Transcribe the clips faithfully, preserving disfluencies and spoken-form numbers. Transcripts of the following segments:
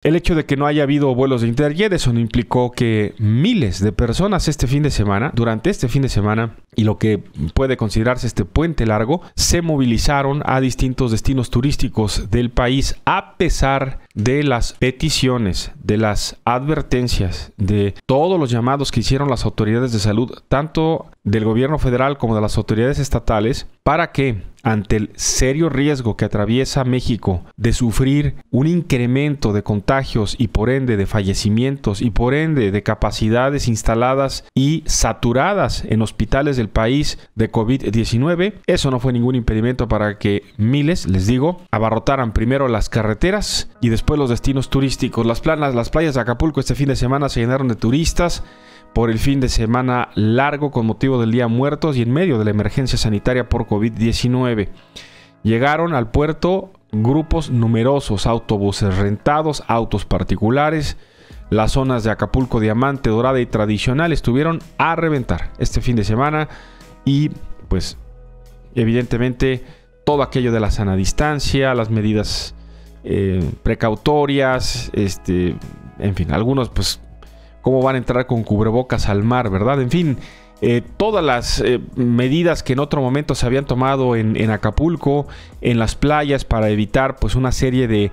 El hecho de que no haya habido vuelos de Interjet, eso no implicó que miles de personas este fin de semana, durante este fin de semana, y lo que puede considerarse este puente largo, se movilizaron a distintos destinos turísticos del país a pesar de las peticiones, de las advertencias, de todos los llamados que hicieron las autoridades de salud, tanto del gobierno federal como de las autoridades estatales, para que ante el serio riesgo que atraviesa México de sufrir un incremento de contagios y por ende de fallecimientos y por ende de capacidades instaladas y saturadas en hospitales del país de COVID diecinueve, eso no fue ningún impedimento para que miles, les digo, abarrotaran primero las carreteras y después los destinos turísticos. Las, planas, las playas de Acapulco este fin de semana se llenaron de turistas por el fin de semana largo con motivo del Día Muertos y en medio de la emergencia sanitaria por COVID diecinueve. Llegaron al puerto grupos numerosos, autobuses rentados, autos particulares. Las zonas de Acapulco, Diamante, Dorada y Tradicional estuvieron a reventar este fin de semana y pues evidentemente todo aquello de la sana distancia, las medidas eh, precautorias, este, en fin, algunos pues cómo van a entrar con cubrebocas al mar, ¿verdad? En fin, eh, todas las eh, medidas que en otro momento se habían tomado en, en Acapulco, en las playas, para evitar pues una serie de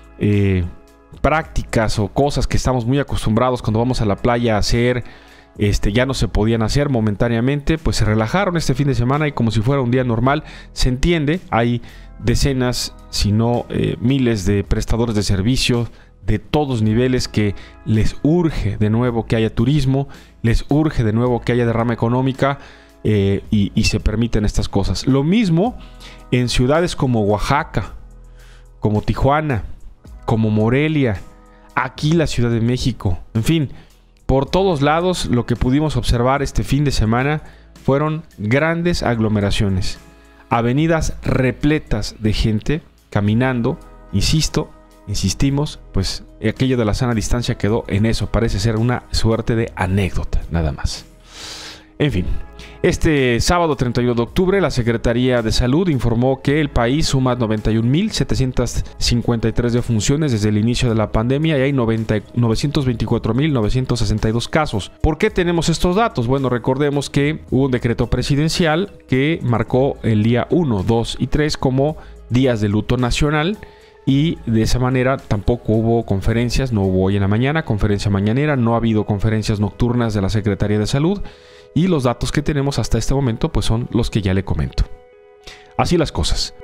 eh, prácticas o cosas que estamos muy acostumbrados cuando vamos a la playa a hacer, este, ya no se podían hacer momentáneamente, pues se relajaron este fin de semana y como si fuera un día normal. Se entiende, hay decenas, si no eh, miles de prestadores de servicios de todos niveles que les urge de nuevo que haya turismo, les urge de nuevo que haya derrama económica eh, y, y se permiten estas cosas. Lo mismo en ciudades como Oaxaca, como Tijuana, como Morelia, aquí la Ciudad de México. En fin, por todos lados lo que pudimos observar este fin de semana fueron grandes aglomeraciones, avenidas repletas de gente caminando, insisto, Insistimos, pues aquello de la sana distancia quedó en eso. Parece ser una suerte de anécdota, nada más. En fin, este sábado treinta y uno de octubre, la Secretaría de Salud informó que el país suma noventa y un mil setecientas cincuenta y tres defunciones desde el inicio de la pandemia y hay novecientos veinticuatro mil novecientos sesenta y dos casos. ¿Por qué tenemos estos datos? Bueno, recordemos que hubo un decreto presidencial que marcó el día uno, dos y tres como días de luto nacional. Y de esa manera tampoco hubo conferencias, no hubo hoy en la mañana conferencia mañanera, no ha habido conferencias nocturnas de la Secretaría de Salud y los datos que tenemos hasta este momento pues son los que ya le comento. Así las cosas.